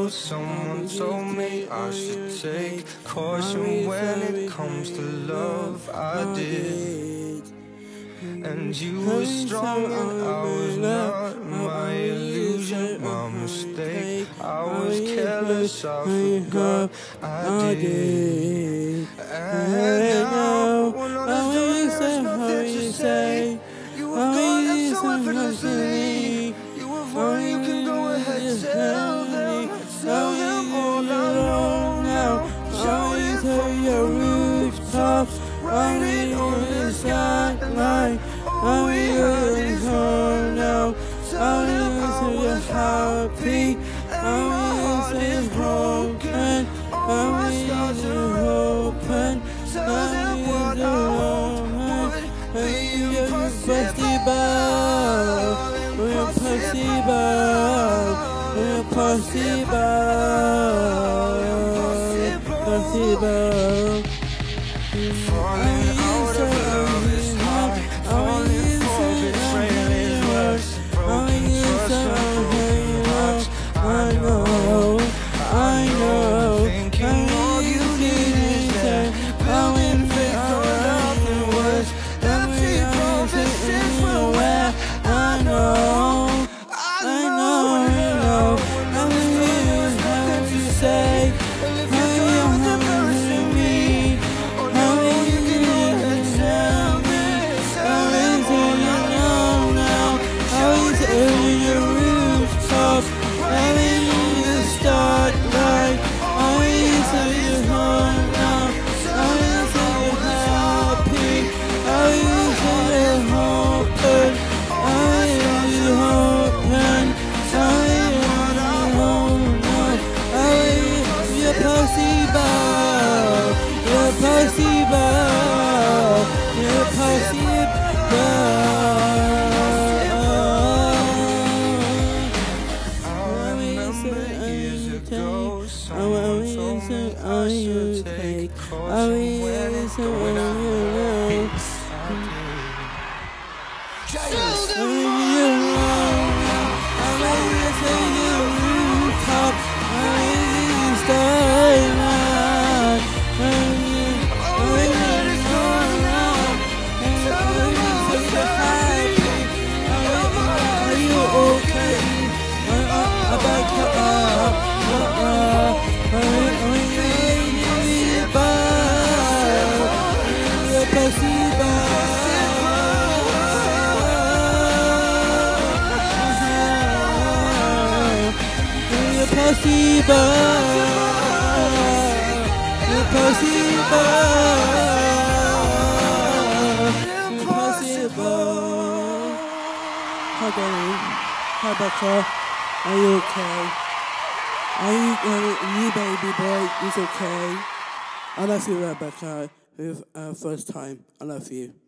go. Someone told me I should take caution when it comes to love. I did. And you were strong and I was not. My illusion, my mistake. I was careless, I forgot I did. And now, when all is done, there's nothing to say. You have gone and so effortlessly. You have won, you can go ahead, tell them all I know now. Shouting to your rooftops, writing on the skyline. All we heard is home now. Shouting to your happy. All we heard is broken. All my stars are open. Tell them what I would be impossible. We're impossible. We're impossible. Falling out of love is hard. Falling for betrayal is worse. Broken trust and broken hearts. I know. Thinking all you need is that. Falling for nothing worse. Empty promises were where I know. Nothing is nothing to say. And if you don't embarrass me, how will you get and tell me? How is it you know now? How is it in your rooftops? How is it the start light? How is it your home now? How is it you're happy? How is it you're hoping? How is it you're hoping? How is it you're home now? How is it you're possible? You're possible. You're possible. I remember years ago, someone told me I should take caution when it's going out. Hi Danny, hi Becca, are you okay? Are you baby boy, is okay? I love you Rebecca, with first time, I love you.